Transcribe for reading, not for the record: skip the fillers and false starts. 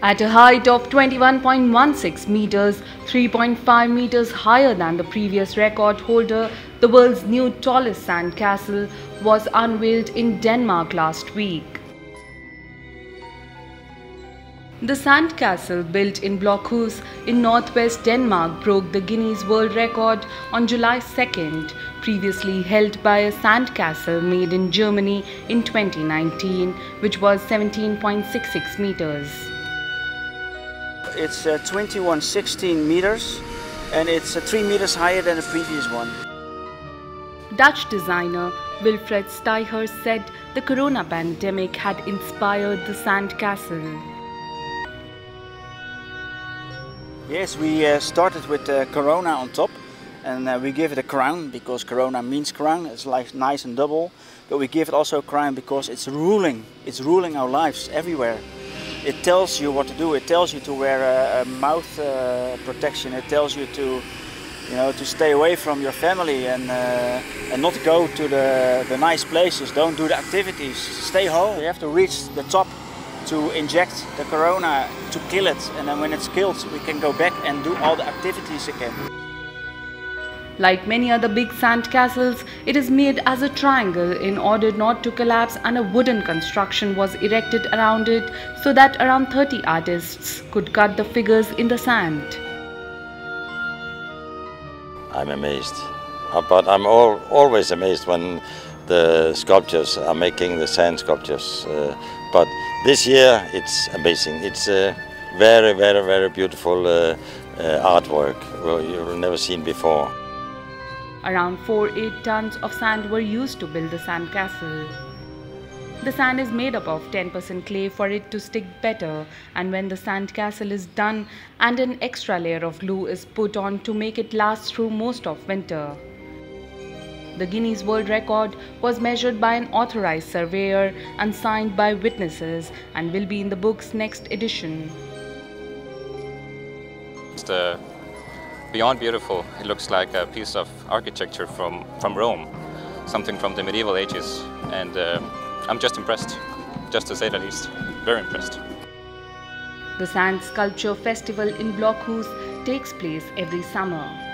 At a height of 21.16 meters, 3.5 meters higher than the previous record holder, the world's new tallest sandcastle was unveiled in Denmark last week. The sandcastle, built in Blokhus in northwest Denmark, broke the Guinness World Record on July 2nd, previously held by a sandcastle made in Germany in 2019, which was 17.66 meters. It's 2116 meters and it's 3 meters higher than the previous one. Dutch designer Wilfred Steiger said the corona pandemic had inspired the sandcastle. Yes, we started with corona on top and we give it a crown because corona means crown. It's like nice and double, but we give it also a crown because it's ruling our lives everywhere. It tells you what to do. It tells you to wear a mouth protection. It tells you to, to stay away from your family and not go to the nice places. Don't do the activities. Stay home. You have to reach the top to inject the corona to kill it, and then when it's killed, we can go back and do all the activities again. Like many other big sandcastles, it is made as a triangle in order not to collapse, and a wooden construction was erected around it so that around 30 artists could cut the figures in the sand. I'm amazed, but I'm always amazed when the sculptors are making the sand sculptures. But this year it's amazing. It's a very, very, very beautiful artwork you've never seen before. Around 4-8 tons of sand were used to build the sandcastle. The sand is made up of 10% clay for it to stick better, and when the sandcastle is done, and an extra layer of glue is put on to make it last through most of winter. The Guinness World Record was measured by an authorized surveyor and signed by witnesses and will be in the book's next edition. It's beyond beautiful. It looks like a piece of architecture from Rome, something from the medieval ages, and I'm just impressed, just to say the least. Very impressed. The Sand Sculpture Festival in Blokhus takes place every summer.